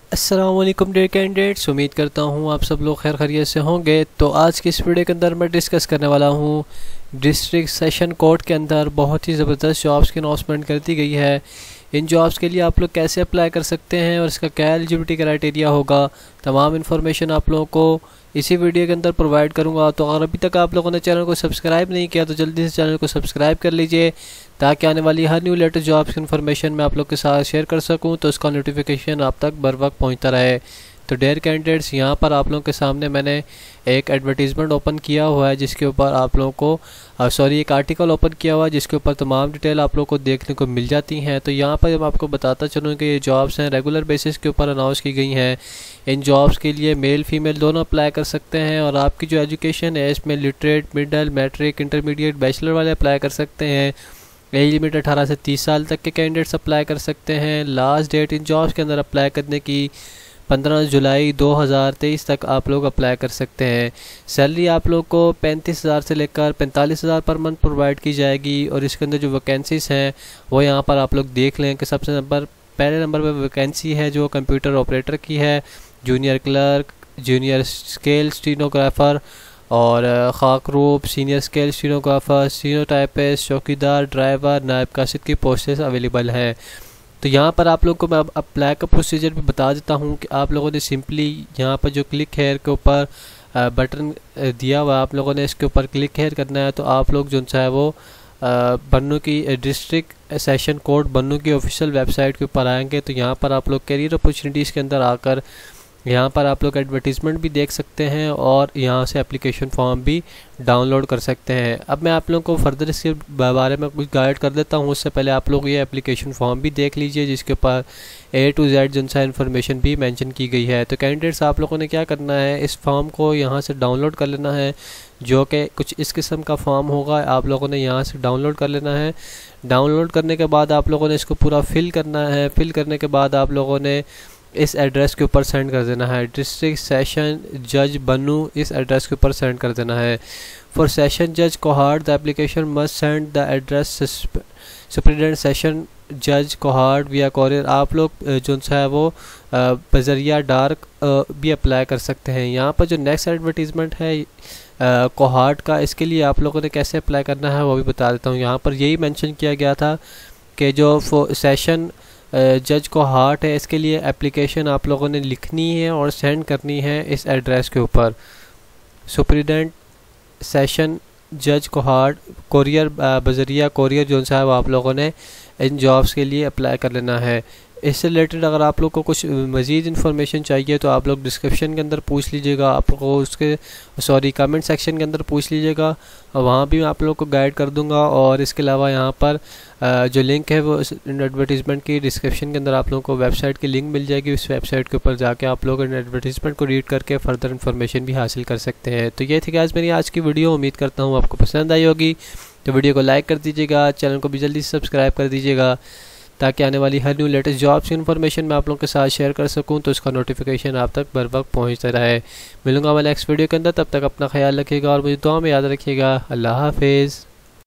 अस्सलामुअलैकुम dear candidates, उम्मीद करता हूँ आप सब लोग खैर खैरियत से होंगे। तो आज की इस वीडियो के अंदर मैं डिस्कस करने वाला हूँ डिस्ट्रिक्ट सेशन कोर्ट के अंदर बहुत ही ज़बरदस्त जॉब्स की अनाउंसमेंट कर दी गई है। इन जॉब्स के लिए आप लोग कैसे अप्लाई कर सकते हैं और इसका क्या एलिजिबिलिटी क्राइटेरिया होगा, तमाम इन्फॉर्मेशन आप लोगों को इसी वीडियो के अंदर प्रोवाइड करूंगा। तो अगर अभी तक आप लोगों ने चैनल को सब्सक्राइब नहीं किया तो जल्दी से चैनल को सब्सक्राइब कर लीजिए ताकि आने वाली हर न्यू लेटेस्ट जॉब्स की इन्फॉर्मेशन मैं आप लोग के साथ शेयर कर सकूं, तो उसका नोटिफिकेशन आप तक बर वक्त पहुँचता रहे। तो डेयर कैंडिडेट्स, यहाँ पर आप लोगों के सामने मैंने एक एडवर्टीज़मेंट ओपन किया हुआ है जिसके ऊपर आप लोगों को एक आर्टिकल ओपन किया हुआ है जिसके ऊपर तमाम डिटेल आप लोगों को देखने को मिल जाती हैं। तो यहाँ पर मैं आपको बताता चलूँ कि ये जॉब्स हैं रेगुलर बेसिस के ऊपर अनाउंस की गई हैं। इन जॉब्स के लिए मेल फीमेल दोनों अप्लाई कर सकते हैं और आपकी जो एजुकेशन है इसमें literate, middle, matric, intermediate, bachelor वाले अप्लाई कर सकते हैं। एज लिमिट 18 से 30 साल तक के कैंडिडेट्स अप्लाई कर सकते हैं। लास्ट डेट इन जॉब्स के अंदर अप्लाई करने की 15 जुलाई 2023 तक आप लोग अप्लाई कर सकते हैं। सैलरी आप लोग को 35,000 से लेकर 45,000 पर मंथ प्रोवाइड की जाएगी और इसके अंदर जो वैकेंसीज़ हैं वो यहाँ पर आप लोग देख लें कि सबसे पहले नंबर पर वैकेंसी है जो कंप्यूटर ऑपरेटर की है, junior clerk, junior scale stenographer और खाकरूप, सीनियर स्केल स्टीनोग्राफर, सीनोटाइपिस्ट, चौकीदार, ड्राइवर, नायब कासिद की पोस्टेस अवेलेबल हैं। तो यहाँ पर आप लोग को मैं अप्लाई का प्रोसीजर भी बता देता हूँ कि आप लोगों ने सिंपली यहाँ पर जो क्लिक हेयर के ऊपर बटन दिया हुआ आप लोगों ने इसके ऊपर क्लिक हेयर करना है। तो आप लोग जो है वो बन्नू की डिस्ट्रिक्ट सेशन कोर्ट बन्नू की ऑफिशियल वेबसाइट के ऊपर आएंगे। तो यहाँ पर आप लोग कैरियर अपॉर्चुनिटीज़ के अंदर आकर यहाँ पर आप लोग एडवर्टीज़मेंट भी देख सकते हैं और यहाँ से एप्लीकेशन फॉर्म भी डाउनलोड कर सकते हैं। अब मैं आप लोगों को फर्दर इसके बारे में कुछ गाइड कर देता हूँ। उससे पहले आप लोग ये एप्लीकेशन फॉर्म भी देख लीजिए जिसके ऊपर A to Z जनसा इन्फॉर्मेशन भी मेंशन की गई है। तो कैंडिडेट्स आप लोगों ने क्या करना है, इस फॉर्म को यहाँ से डाउनलोड कर लेना है जो कि कुछ इस किस्म का फॉर्म होगा। आप लोगों ने यहाँ से डाउनलोड कर लेना है। डाउनलोड करने के बाद आप लोगों ने इसको पूरा फिल करना है। फिल करने के बाद आप लोगों ने इस एड्रेस के ऊपर सेंड कर देना है, डिस्ट्रिक्ट सेशन जज बन्नू, इस एड्रेस के ऊपर सेंड कर देना है। फॉर सेशन जज Kohat the application must send the address superintendent session जज कोहाट विया कोरियर। आप लोग जो है वो बजरिया डार्क भी अप्लाई कर सकते हैं। यहाँ पर जो नेक्स्ट एडवर्टीज़मेंट है कोहाट का, इसके लिए आप लोगों ने कैसे अप्लाई करना है वो भी बता देता हूँ। यहाँ पर यही मेंशन किया गया था कि जो सेशन जज कोहाट है इसके लिए एप्लीकेशन आप लोगों ने लिखनी है और सेंड करनी है इस एड्रेस के ऊपर। सुप्रिटेंडेंट सेशन जज कोहाट कोरियर बजरिया कोरियर जो है वो आप लोगों ने इन जॉब्स के लिए अप्लाई कर लेना है। इससे रिलेटेड अगर आप लोग को कुछ मज़ीद इन्फॉर्मेशन चाहिए तो आप लोग डिस्क्रिप्शन के अंदर पूछ लीजिएगा, आपको उसके कमेंट सेक्शन के अंदर पूछ लीजिएगा, वहाँ भी मैं आप लोग को गाइड कर दूंगा। और इसके अलावा यहाँ पर जो लिंक है वो एडवर्टीज़मेंट की डिस्क्रिप्शन के अंदर आप लोगों को वेबसाइट की लिंक मिल जाएगी। उस वेबसाइट के ऊपर जाके आप लोग एडवर्टीज़मेंट को रीड करके फ़र्दर इन्फॉर्मेशन भी हासिल कर सकते हैं। तो ये थी गाइस मेरी आज की वीडियो, उम्मीद करता हूँ आपको पसंद आई होगी। तो वीडियो को लाइक कर दीजिएगा, चैनल को भी जल्दी से सब्सक्राइब कर दीजिएगा ताकि आने वाली हर न्यू लेटेस्ट जॉब्स की इन्फॉर्मेशन मैं आप लोगों के साथ शेयर कर सकूं, तो उसका नोटिफिकेशन आप तक बर वक्त पहुँचता रहे। मिलूंगा मैं नेक्स्ट वीडियो के अंदर, तब तक अपना ख्याल रखिएगा और मुझे दुआ में याद रखिएगा। अल्लाह हाफिज़।